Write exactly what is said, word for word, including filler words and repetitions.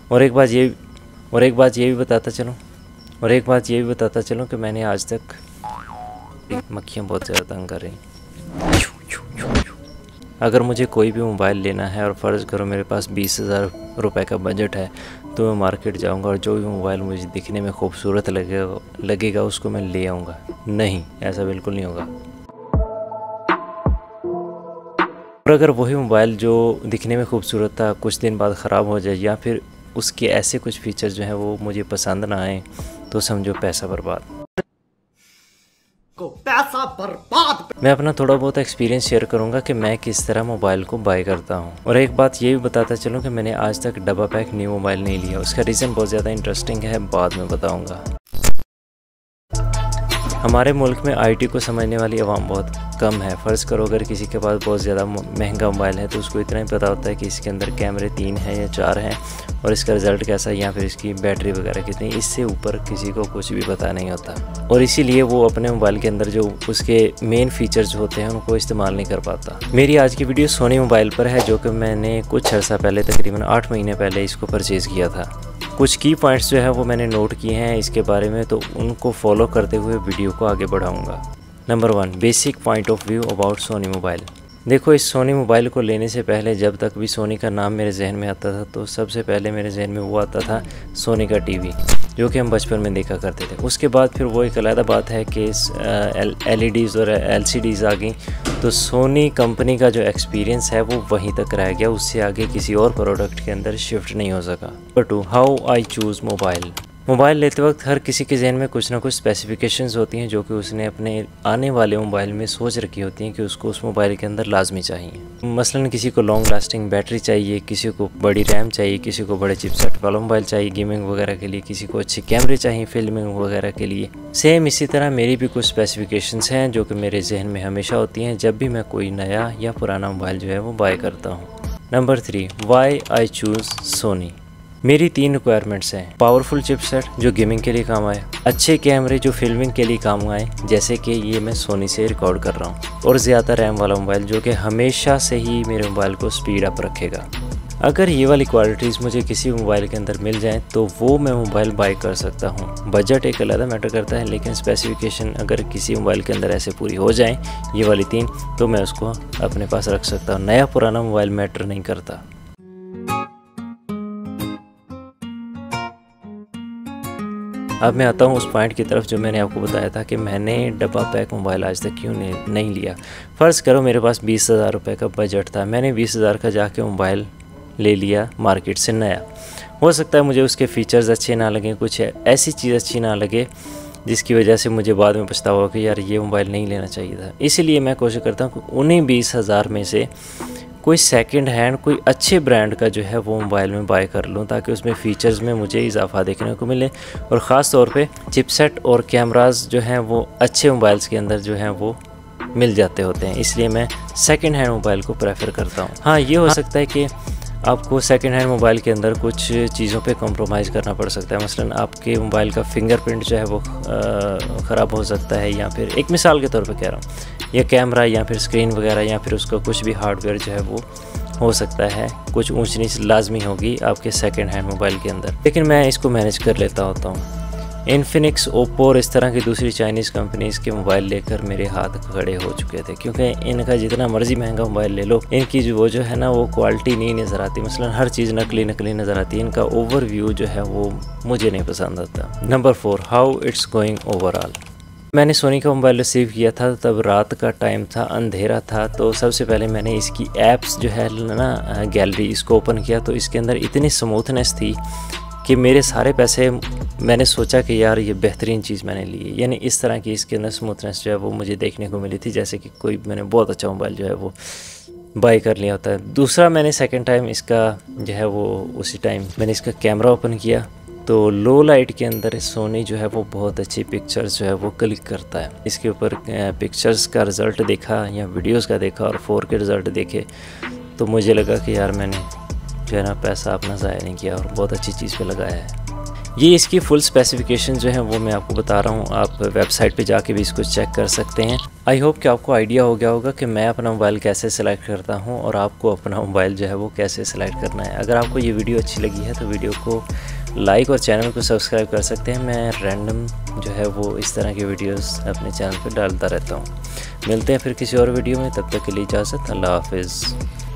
और एक बात ये और एक बात ये भी बताता चलूँ और एक बात ये भी बताता चलूँ कि मैंने आज तक मक्खियाँ बहुत ज़्यादा तंग कर रही। अगर मुझे कोई भी मोबाइल लेना है और फ़र्ज़ करो मेरे पास बीस हज़ार रुपये का बजट है तो मैं मार्केट जाऊंगा और जो भी मोबाइल मुझे दिखने में खूबसूरत लगेगा लगेगा उसको मैं ले आऊँगा। नहीं, ऐसा बिल्कुल नहीं होगा। और अगर वही मोबाइल जो दिखने में खूबसूरत था कुछ दिन बाद ख़राब हो जाए या फिर उसके ऐसे कुछ फीचर जो हैं वो मुझे पसंद ना आए तो समझो पैसा बर्बाद। को पैसा बर्बाद। मैं अपना थोड़ा बहुत एक्सपीरियंस शेयर करूंगा कि मैं किस तरह मोबाइल को बाय करता हूं। और एक बात ये भी बताता चलूं कि मैंने आज तक डब्बा पैक न्यू मोबाइल नहीं लिया। उसका रीज़न बहुत ज़्यादा इंटरेस्टिंग है, बाद में बताऊंगा। हमारे मुल्क में आईटी को समझने वाली आवाम बहुत कम है। फ़र्ज़ करो अगर किसी के पास बहुत ज़्यादा महंगा मोबाइल है तो उसको इतना ही पता होता है कि इसके अंदर कैमरे तीन हैं या चार हैं और इसका रिज़ल्ट कैसा है या फिर इसकी बैटरी वगैरह कितनी। इससे ऊपर किसी को कुछ भी पता नहीं होता और इसीलिए वो अपने मोबाइल के अंदर जो उसके मेन फीचर्स होते हैं उनको इस्तेमाल नहीं कर पाता। मेरी आज की वीडियो सोनी मोबाइल पर है जो कि मैंने कुछ अर्सा पहले तकरीबन आठ महीने पहले इसको परचेज़ किया था। कुछ की पॉइंट्स जो है वो मैंने नोट किए हैं इसके बारे में, तो उनको फॉलो करते हुए वीडियो को आगे बढ़ाऊंगा। Number one, basic point of view about Sony mobile. देखो, इस सोनी मोबाइल को लेने से पहले जब तक भी सोनी का नाम मेरे जहन में आता था तो सबसे पहले मेरे जहन में वो आता था सोनी का टीवी जो कि हम बचपन में देखा करते थे। उसके बाद फिर वो एक अलग बात है कि एल ई डीज़ और एल सी डीज़ आ गई तो सोनी कंपनी का जो एक्सपीरियंस है वो वहीं तक रह गया, उससे आगे किसी और प्रोडक्ट के अंदर शिफ्ट नहीं हो सका। Number two, how I choose mobile. Mobile लेते वक्त हर किसी के जहन में कुछ ना कुछ स्पेसिफिकेशंस होती हैं जो कि उसने अपने आने वाले मोबाइल में सोच रखी होती हैं कि उसको उस मोबाइल के अंदर लाजमी चाहिए। मसलन किसी को लॉन्ग लास्टिंग बैटरी चाहिए, किसी को बड़ी रैम चाहिए, किसी को बड़े चिपसेट वाला मोबाइल चाहिए गेमिंग वगैरह के लिए, किसी को अच्छे कैमरे चाहिए फिल्मिंग वगैरह के लिए। सेम इसी तरह मेरी भी कुछ स्पेसिफिकेशंस हैं जो कि मेरे जहन में हमेशा होती हैं जब भी मैं कोई नया या पुराना मोबाइल जो है वो बाय करता हूँ। Number three, why I choose Sony. मेरी तीन रिक्वायरमेंट्स हैं। पावरफुल चिपसेट जो गेमिंग के लिए काम आए, अच्छे कैमरे जो फिल्मिंग के लिए काम आए जैसे कि ये मैं सोनी से रिकॉर्ड कर रहा हूँ, और ज़्यादा रैम वाला मोबाइल जो कि हमेशा से ही मेरे मोबाइल को स्पीड अप रखेगा। अगर ये वाली क्वालिटीज़ मुझे किसी मोबाइल के अंदर मिल जाएं तो वो मैं मोबाइल बाय कर सकता हूँ। बजट एक अलग मैटर करता है लेकिन स्पेसिफिकेशन अगर किसी मोबाइल के अंदर ऐसे पूरी हो जाएं ये वाली तीन तो मैं उसको अपने पास रख सकता हूँ। नया पुराना मोबाइल मैटर नहीं करता। अब मैं आता हूँ उस पॉइंट की तरफ जो मैंने आपको बताया था कि मैंने डब्बा पैक मोबाइल आज तक क्यों नहीं, नहीं लिया। फ़र्ज़ करो मेरे पास बीस हज़ार रुपये का बजट था, मैंने बीस हज़ार का जाके मोबाइल ले लिया मार्केट से नया। हो सकता है मुझे उसके फ़ीचर्स अच्छे ना लगें, कुछ ऐसी चीज़ अच्छी ना लगे जिसकी वजह से मुझे बाद में पछतावा हो कि यार ये मोबाइल नहीं लेना चाहिए था। इसीलिए मैं कोशिश करता हूँ कि उन्हीं बीस हज़ार में से कोई सेकंड हैंड कोई अच्छे ब्रांड का जो है वो मोबाइल में बाय कर लूँ ताकि उसमें फ़ीचर्स में मुझे इजाफा देखने को मिले और ख़ास तौर पे चिपसेट और कैमरास जो हैं वो अच्छे मोबाइल्स के अंदर जो हैं वो मिल जाते होते हैं। इसलिए मैं सेकंड हैंड मोबाइल को प्रेफर करता हूँ। हाँ, ये हो सकता है कि आपको सेकंड हैंड मोबाइल के अंदर कुछ चीज़ों पे कॉम्प्रोमाइज़ करना पड़ सकता है। मसलन आपके मोबाइल का फिंगरप्रिंट जो है वो ख़राब हो सकता है, या फिर एक मिसाल के तौर पे कह रहा हूँ, या कैमरा या फिर स्क्रीन वगैरह या फिर उसका कुछ भी हार्डवेयर जो है वो हो सकता है कुछ ऊंच नीच लाजमी होगी आपके सेकंड हैंड मोबाइल के अंदर, लेकिन मैं इसको मैनेज कर लेता होता हूँ। इन्फिनिक्स, ओप्पो और इस तरह की दूसरी चाइनीज़ कंपनीज़ के मोबाइल लेकर मेरे हाथ खड़े हो चुके थे क्योंकि इनका जितना मर्जी महंगा मोबाइल ले लो इनकी जो वो जो है ना वो क्वालिटी नहीं नज़र आती। मसलन हर चीज़ नकली नकली नज़र आती है। इनका ओवरव्यू जो है वो मुझे नहीं पसंद आता। Number four, how it's going overall. मैंने सोनी का मोबाइल रिसीव किया था तब रात का टाइम था, अंधेरा था, तो सबसे पहले मैंने इसकी ऐप्स जो है ना गैलरी इसको ओपन किया तो इसके अंदर इतनी स्मूथनेस थी कि मेरे सारे पैसे मैंने सोचा कि यार ये बेहतरीन चीज़ मैंने ली है। यानी इस तरह की इसके अंदर स्मूथनेस जो है वो मुझे देखने को मिली थी जैसे कि कोई मैंने बहुत अच्छा मोबाइल जो है वो बाई कर लिया होता है। दूसरा, मैंने सेकंड टाइम इसका जो है वो उसी टाइम मैंने इसका कैमरा ओपन किया तो लो लाइट के अंदर सोनी जो है वो बहुत अच्छी पिक्चर्स जो है वो क्लिक करता है। इसके ऊपर पिक्चर्स का रिज़ल्ट देखा या वीडियोस का देखा और फोर के रिज़ल्ट देखे तो मुझे लगा कि यार मैंने जो है ना पैसा अपना ज़ाया नहीं किया और बहुत अच्छी चीज़ पे लगाया है। ये इसकी फुल स्पेसिफिकेशन जो है वो मैं आपको बता रहा हूँ, आप वेबसाइट पे जाके भी इसको चेक कर सकते हैं। आई होप कि आपको आइडिया हो गया होगा कि मैं अपना मोबाइल कैसे सिलेक्ट करता हूँ और आपको अपना मोबाइल जो है वो कैसे सिलेक्ट करना है। अगर आपको ये वीडियो अच्छी लगी है तो वीडियो को लाइक और चैनल को सब्सक्राइब कर सकते हैं। मैं रैंडम जो है वो इस तरह की वीडियोस अपने चैनल पर डालता रहता हूँ। मिलते हैं फिर किसी और वीडियो में, तब तक के लिए इजाज़त, अल्लाह हाफिज़।